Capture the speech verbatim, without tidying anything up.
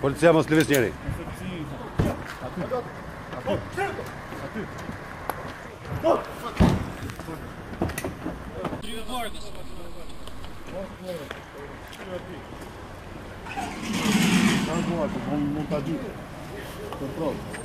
Polizia mos lëviz njeri. Aty. Aty. Aty. Não, não, não tá de controle.